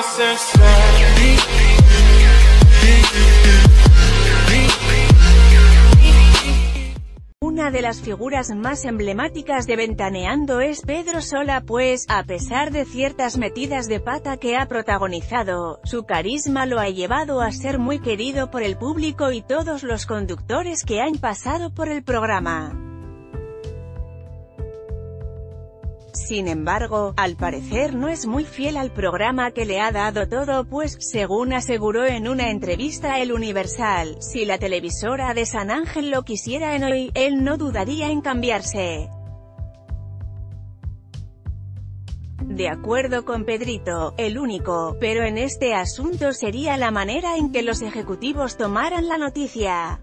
Una de las figuras más emblemáticas de Ventaneando es Pedro Sola, pues, a pesar de ciertas metidas de pata que ha protagonizado, su carisma lo ha llevado a ser muy querido por el público y todos los conductores que han pasado por el programa. Sin embargo, al parecer no es muy fiel al programa que le ha dado todo, pues, según aseguró en una entrevista a El Universal, si la televisora de San Ángel lo quisiera en Hoy, él no dudaría en cambiarse. De acuerdo con Pedrito, el único, pero en este asunto sería la manera en que los ejecutivos tomaran la noticia.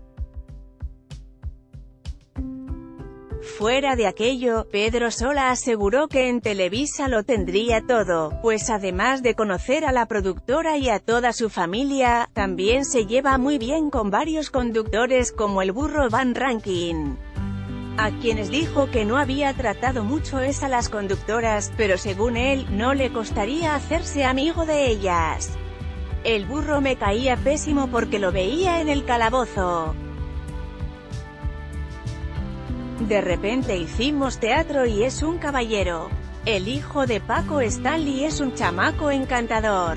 Fuera de aquello, Pedro Sola aseguró que en Televisa lo tendría todo, pues además de conocer a la productora y a toda su familia, también se lleva muy bien con varios conductores como el Burro Van Rankin, a quienes dijo que no había tratado mucho a las conductoras, pero según él, no le costaría hacerse amigo de ellas. El Burro me caía pésimo porque lo veía en el calabozo. De repente hicimos teatro y es un caballero. El hijo de Paco Stanley es un chamaco encantador.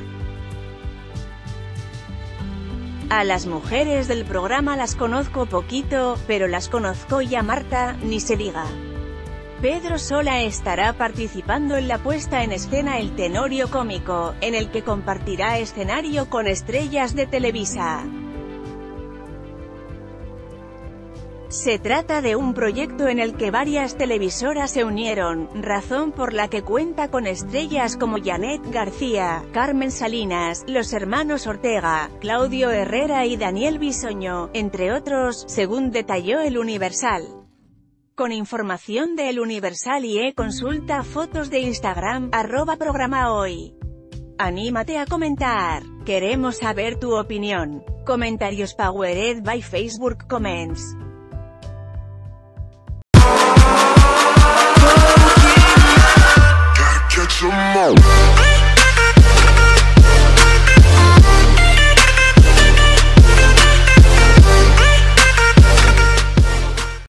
A las mujeres del programa las conozco poquito, pero las conozco y a Marta, ni se diga. Pedro Sola estará participando en la puesta en escena El Tenorio Cómico, en el que compartirá escenario con estrellas de Televisa. Se trata de un proyecto en el que varias televisoras se unieron, razón por la que cuenta con estrellas como Janet García, Carmen Salinas, los hermanos Ortega, Claudio Herrera y Daniel Bisoño, entre otros, según detalló El Universal. Con información de El Universal y consulta fotos de Instagram, @programahoy. Anímate a comentar. Queremos saber tu opinión. Comentarios powered by Facebook Comments.